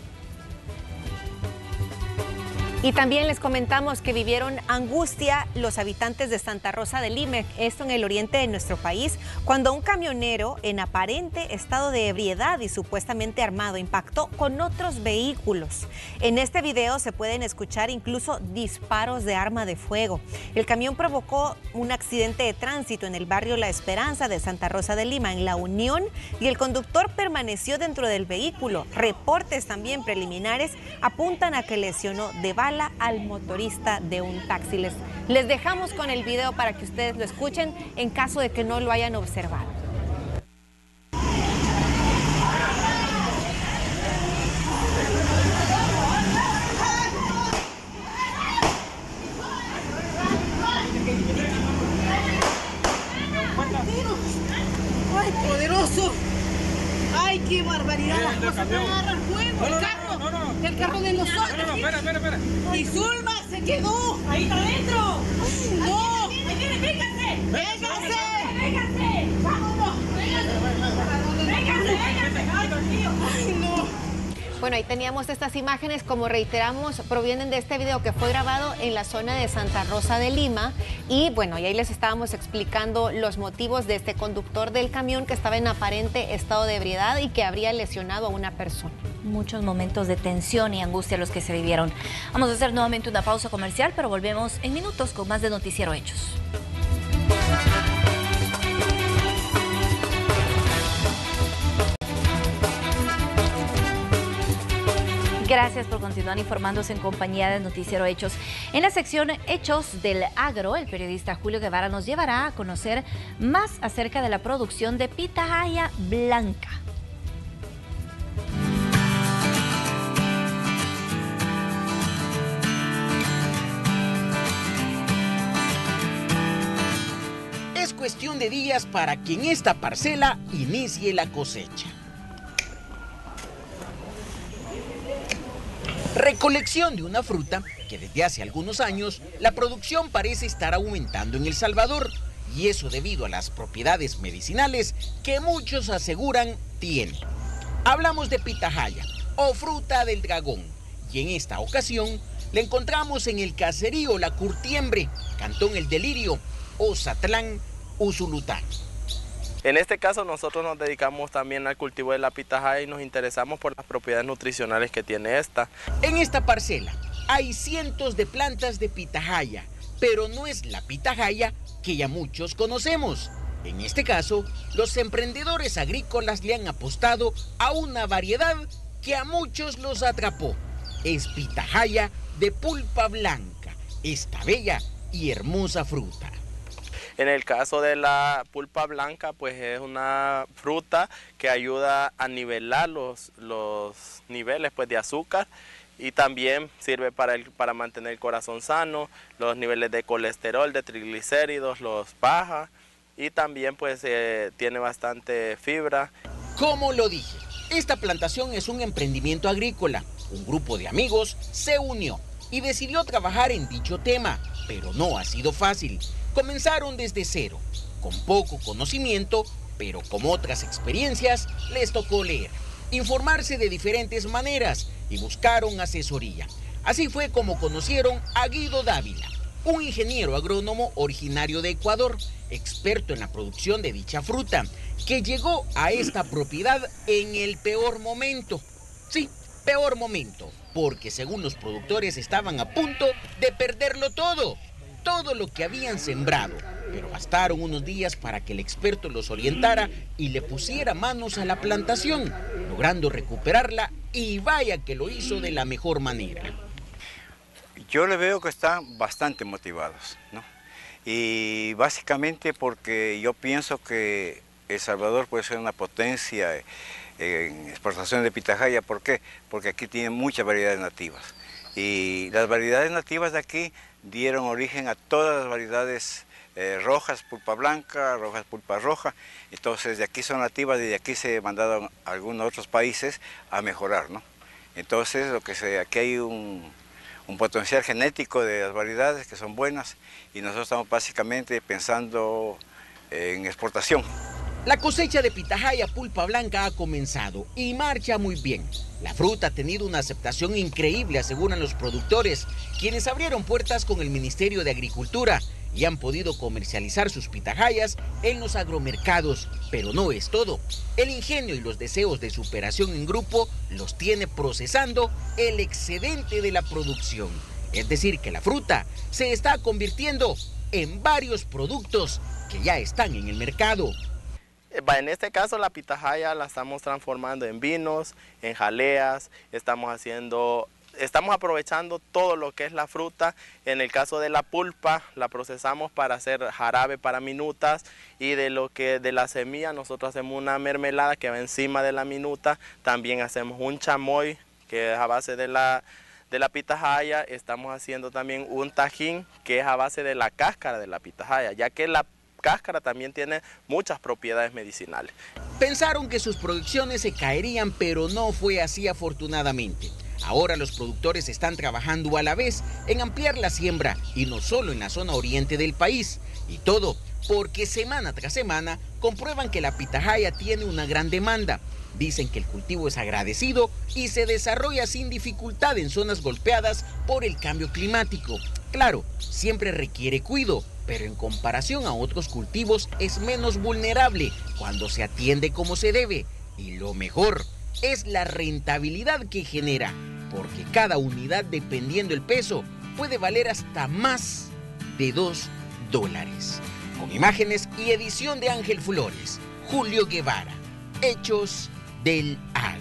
Y también les comentamos que vivieron angustia los habitantes de Santa Rosa de Lima, esto en el oriente de nuestro país, cuando un camionero en aparente estado de ebriedad y supuestamente armado impactó con otros vehículos. En este video se pueden escuchar incluso disparos de arma de fuego. El camión provocó un accidente de tránsito en el barrio La Esperanza de Santa Rosa de Lima, en La Unión, y el conductor permaneció dentro del vehículo. Reportes también preliminares apuntan a que lesionó de bala al motorista de un taxi. Les dejamos con el video para que ustedes lo escuchen en caso de que no lo hayan observado. ¡Ay, poderoso! ¡Ay, qué barbaridad! Las cosas no agarran fuego. El carro de nosotros. Espera. Y Zulma se quedó ahí está adentro. ¡No! ¡Véngase! ¡Vámonos! ¡Véngase! ¡Ay, no! Bueno, ahí teníamos estas imágenes, como reiteramos, provienen de este video que fue grabado en la zona de Santa Rosa de Lima. Y bueno, y ahí les estábamos explicando los motivos de este conductor del camión que estaba en aparente estado de ebriedad y que habría lesionado a una persona. Muchos momentos de tensión y angustia los que se vivieron. Vamos a hacer nuevamente una pausa comercial, pero volvemos en minutos con más de Noticiero Hechos. Gracias por continuar informándose en compañía de Noticiero Hechos. En la sección Hechos del Agro, el periodista Julio Guevara nos llevará a conocer más acerca de la producción de pitahaya blanca. Es cuestión de días para que en esta parcela inicie la cosecha. Recolección de una fruta que desde hace algunos años la producción parece estar aumentando en El Salvador, y eso debido a las propiedades medicinales que muchos aseguran tiene. Hablamos de pitahaya, o fruta del dragón. Y en esta ocasión la encontramos en el caserío La Curtiembre, Cantón El Delirio, Ozatlán, Usulután. En este caso nosotros nos dedicamos también al cultivo de la pitahaya y nos interesamos por las propiedades nutricionales que tiene esta. En esta parcela hay cientos de plantas de pitahaya, pero no es la pitahaya que ya muchos conocemos. En este caso, los emprendedores agrícolas le han apostado a una variedad que a muchos los atrapó. Es pitahaya de pulpa blanca, esta bella y hermosa fruta. En el caso de la pulpa blanca, pues es una fruta que ayuda a nivelar los niveles pues, de azúcar y también sirve para mantener el corazón sano, los niveles de colesterol, de triglicéridos los baja y también pues tiene bastante fibra. Como lo dije, esta plantación es un emprendimiento agrícola. Un grupo de amigos se unió y decidió trabajar en dicho tema, pero no ha sido fácil. Comenzaron desde cero, con poco conocimiento, pero como otras experiencias, les tocó leer, informarse de diferentes maneras y buscaron asesoría. Así fue como conocieron a Guido Dávila, un ingeniero agrónomo originario de Ecuador, experto en la producción de dicha fruta, que llegó a esta propiedad en el peor momento. Sí, peor momento, porque según los productores estaban a punto de perderlo todo lo que habían sembrado, pero bastaron unos días para que el experto los orientara y le pusiera manos a la plantación, logrando recuperarla, y vaya que lo hizo de la mejor manera. Yo le veo que están bastante motivados, ¿no? Y básicamente porque yo pienso que El Salvador puede ser una potencia en exportación de pitahaya. ¿Por qué? Porque aquí tienen muchas variedades nativas. Y las variedades nativas de aquí dieron origen a todas las variedades rojas, pulpa blanca, rojas, pulpa roja. Entonces de aquí son nativas y de aquí se mandaron a algunos otros países a mejorar, ¿no? Entonces aquí hay un potencial genético de las variedades que son buenas y nosotros estamos básicamente pensando en exportación. La cosecha de pitahaya pulpa blanca ha comenzado y marcha muy bien. La fruta ha tenido una aceptación increíble, aseguran los productores, quienes abrieron puertas con el Ministerio de Agricultura y han podido comercializar sus pitahayas en los agromercados. Pero no es todo. El ingenio y los deseos de superación en grupo los tiene procesando el excedente de la producción. Es decir, que la fruta se está convirtiendo en varios productos que ya están en el mercado. En este caso la pitahaya la estamos transformando en vinos, en jaleas, estamos aprovechando todo lo que es la fruta. En el caso de la pulpa la procesamos para hacer jarabe para minutas y de la semilla nosotros hacemos una mermelada que va encima de la minuta. También hacemos un chamoy que es a base de la pitahaya. Estamos haciendo también un tajín que es a base de la cáscara de la pitahaya, ya que la cáscara también tiene muchas propiedades medicinales. Pensaron que sus producciones se caerían, pero no fue así afortunadamente. Ahora los productores están trabajando a la vez en ampliar la siembra y no solo en la zona oriente del país. Y todo porque semana tras semana comprueban que la pitahaya tiene una gran demanda. Dicen que el cultivo es agradecido y se desarrolla sin dificultad en zonas golpeadas por el cambio climático. Claro, siempre requiere cuidado, pero en comparación a otros cultivos es menos vulnerable cuando se atiende como se debe. Y lo mejor es la rentabilidad que genera, porque cada unidad, dependiendo el peso, puede valer hasta más de $2. Con imágenes y edición de Ángel Flores, Julio Guevara, Hechos del Agro.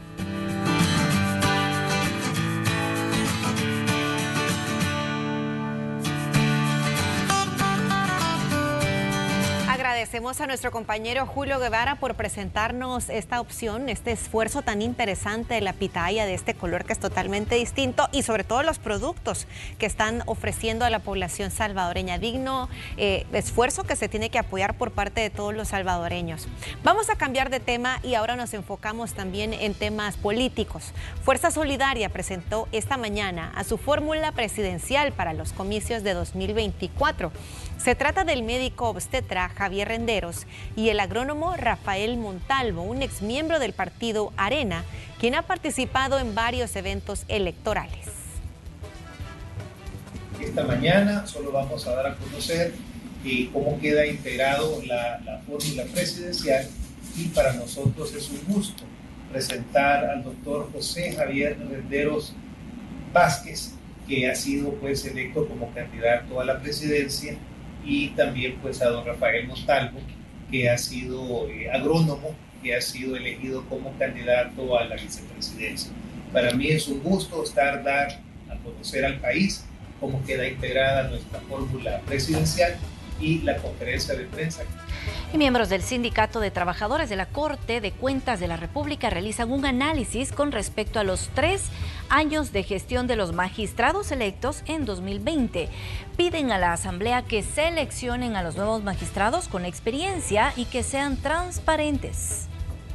Agradecemos a nuestro compañero Julio Guevara por presentarnos esta opción, este esfuerzo tan interesante de la pitahaya de este color que es totalmente distinto y sobre todo los productos que están ofreciendo a la población salvadoreña. Digno esfuerzo que se tiene que apoyar por parte de todos los salvadoreños. Vamos a cambiar de tema y ahora nos enfocamos también en temas políticos. Fuerza Solidaria presentó esta mañana a su fórmula presidencial para los comicios de 2024. Se trata del médico obstetra Javier Rendón, Renderos, y el agrónomo Rafael Montalvo, un exmiembro del partido Arena, quien ha participado en varios eventos electorales. Esta mañana solo vamos a dar a conocer cómo queda integrado la fórmula presidencial, y para nosotros es un gusto presentar al doctor José Javier Renderos Vázquez, que ha sido pues electo como candidato a la presidencia, y también pues a don Rafael Montalvo, que ha sido agrónomo, que ha sido elegido como candidato a la vicepresidencia. Para mí es un gusto dar a conocer al país cómo queda integrada nuestra fórmula presidencial y la conferencia de prensa. Y miembros del Sindicato de Trabajadores de la Corte de Cuentas de la República realizan un análisis con respecto a los 3 años de gestión de los magistrados electos en 2020. Piden a la Asamblea que seleccionen a los nuevos magistrados con experiencia y que sean transparentes.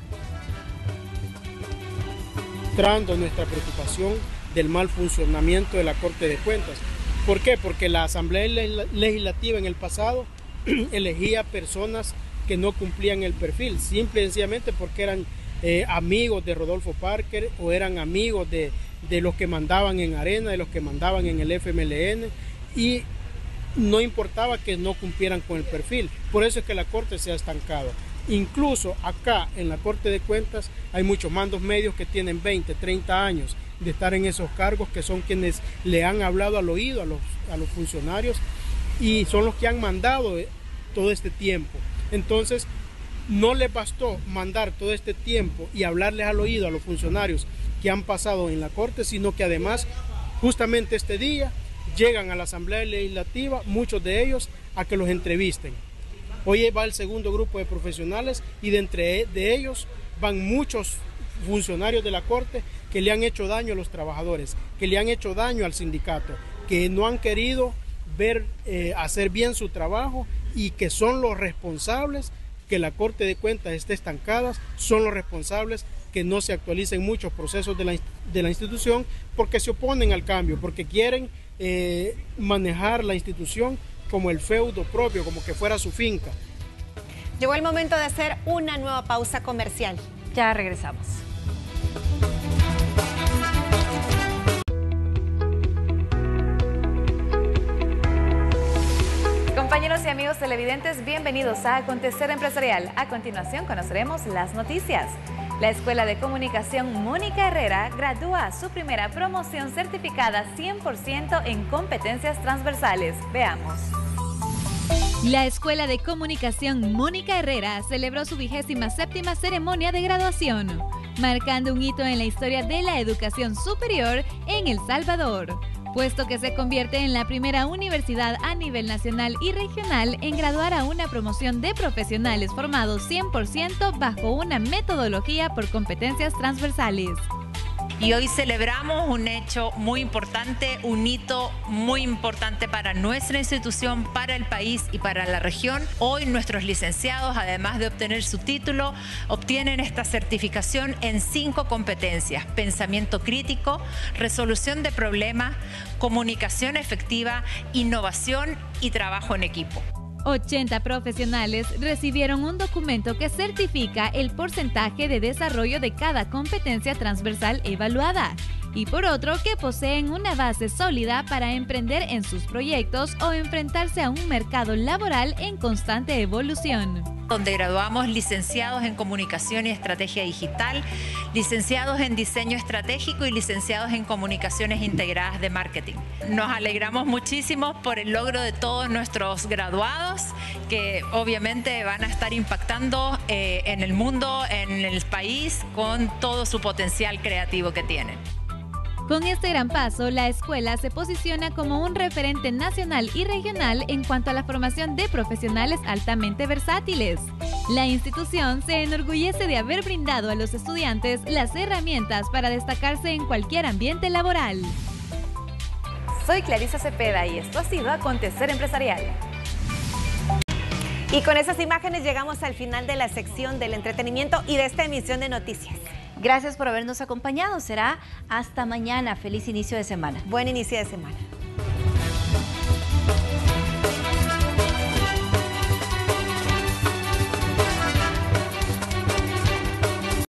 Mostrando nuestra preocupación del mal funcionamiento de la Corte de Cuentas. ¿Por qué? Porque la Asamblea Legislativa en el pasado elegía personas que no cumplían el perfil, simple y sencillamente porque eran amigos de Rodolfo Parker o eran amigos de los que mandaban en Arena, de los que mandaban en el FMLN, y no importaba que no cumplieran con el perfil. Por eso es que la Corte se ha estancado. Incluso acá en la Corte de Cuentas hay muchos mandos medios que tienen 20, 30 años de estar en esos cargos, que son quienes le han hablado al oído a los funcionarios y son los que han mandado todo este tiempo. Entonces, no les bastó mandar todo este tiempo y hablarles al oído a los funcionarios que han pasado en la Corte, sino que además, justamente este día, llegan a la Asamblea Legislativa, muchos de ellos, a que los entrevisten. Hoy va el segundo grupo de profesionales y de ellos van muchos funcionarios de la Corte que le han hecho daño a los trabajadores, que le han hecho daño al sindicato, que no han querido hacer bien su trabajo y que son los responsables que la Corte de Cuentas esté estancada, son los responsables que no se actualicen muchos procesos de la institución, porque se oponen al cambio, porque quieren manejar la institución como el feudo propio, como que fuera su finca. Llegó el momento de hacer una nueva pausa comercial. Ya regresamos. Compañeros y amigos televidentes, bienvenidos a Acontecer Empresarial. A continuación conoceremos las noticias. La Escuela de Comunicación Mónica Herrera gradúa su primera promoción certificada 100% en competencias transversales. Veamos. La Escuela de Comunicación Mónica Herrera celebró su 27ª ceremonia de graduación, marcando un hito en la historia de la educación superior en El Salvador, puesto que se convierte en la primera universidad a nivel nacional y regional en graduar a una promoción de profesionales formados 100% bajo una metodología por competencias transversales. Y hoy celebramos un hecho muy importante, un hito muy importante para nuestra institución, para el país y para la región. Hoy nuestros licenciados, además de obtener su título, obtienen esta certificación en 5 competencias: pensamiento crítico, resolución de problemas, comunicación efectiva, innovación y trabajo en equipo. 80 profesionales recibieron un documento que certifica el porcentaje de desarrollo de cada competencia transversal evaluada, y por otro que poseen una base sólida para emprender en sus proyectos o enfrentarse a un mercado laboral en constante evolución. Donde graduamos licenciados en Comunicación y Estrategia Digital, licenciados en Diseño Estratégico y licenciados en Comunicaciones Integradas de Marketing. Nos alegramos muchísimo por el logro de todos nuestros graduados, que obviamente van a estar impactando en el mundo, en el país, con todo su potencial creativo que tienen. Con este gran paso, la escuela se posiciona como un referente nacional y regional en cuanto a la formación de profesionales altamente versátiles. La institución se enorgullece de haber brindado a los estudiantes las herramientas para destacarse en cualquier ambiente laboral. Soy Clarisa Cepeda y esto ha sido Acontecer Empresarial. Y con esas imágenes llegamos al final de la sección del entretenimiento y de esta emisión de noticias. Gracias por habernos acompañado. Será hasta mañana. Feliz inicio de semana. Buen inicio de semana.